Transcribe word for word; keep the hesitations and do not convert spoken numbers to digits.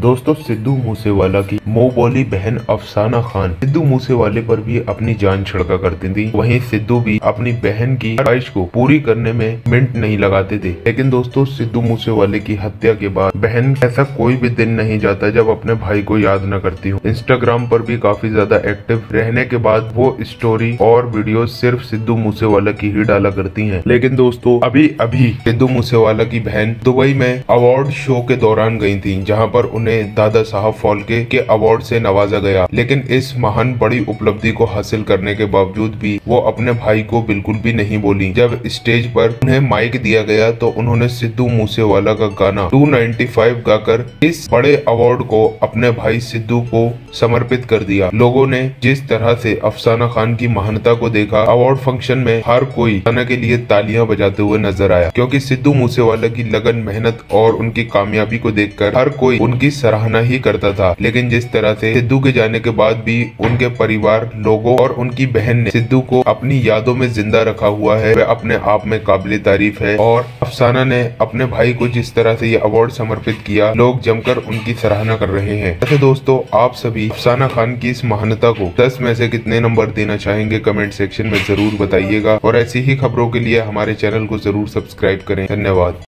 दोस्तों सिद्धू मूसेवाला की मुंह बोली बहन अफसाना खान सिद्धू मूसेवाले पर भी अपनी जान छिड़का करती थी। वहीं सिद्धू भी अपनी बहन की ख्वाहिश को पूरी करने में मिनट नहीं लगाते थे। लेकिन दोस्तों सिद्धू मूसेवाले की हत्या के बाद बहन ऐसा कोई भी दिन नहीं जाता जब अपने भाई को याद न करती हूँ। इंस्टाग्राम पर भी काफी ज्यादा एक्टिव रहने के बाद वो स्टोरी और वीडियो सिर्फ सिद्धू मूसेवाला की ही डाला करती है। लेकिन दोस्तों अभी अभी सिद्धू मूसेवाला की बहन दुबई में अवार्ड शो के दौरान गई थी, जहाँ पर उन्हें दादा साहब फाल्के के अवार्ड से नवाजा गया। लेकिन इस महान बड़ी उपलब्धि को हासिल करने के बावजूद भी वो अपने भाई को बिल्कुल भी नहीं बोली। जब स्टेज पर उन्हें माइक दिया गया तो उन्होंने सिद्धू मूसेवाला का गाना टू नाइंटी फाइव गाकर इस बड़े अवार्ड को अपने भाई सिद्धू को समर्पित कर दिया। लोगों ने जिस तरह से अफसाना खान की महानता को देखा, अवार्ड फंक्शन में हर कोई अफसाना के लिए तालियां बजाते हुए नजर आया, क्योंकि सिद्धू मूसेवाला की लगन मेहनत और उनकी कामयाबी को देखकर हर कोई उनकी सराहना ही करता था। लेकिन जिस तरह से सिद्धू के जाने के बाद भी उनके परिवार, लोगों और उनकी बहन ने सिद्धू को अपनी यादों में जिंदा रखा हुआ है, वह अपने आप में काबिल तारीफ है। और अफसाना ने अपने भाई को जिस तरह से ये अवार्ड समर्पित किया, लोग जमकर उनकी सराहना कर रहे हैं। वैसे दोस्तों आप सभी अफसाना खान की इस महानता को दस में से कितने नंबर देना चाहेंगे, कमेंट सेक्शन में जरूर बताइएगा। और ऐसी ही खबरों के लिए हमारे चैनल को जरूर सब्सक्राइब करें। धन्यवाद।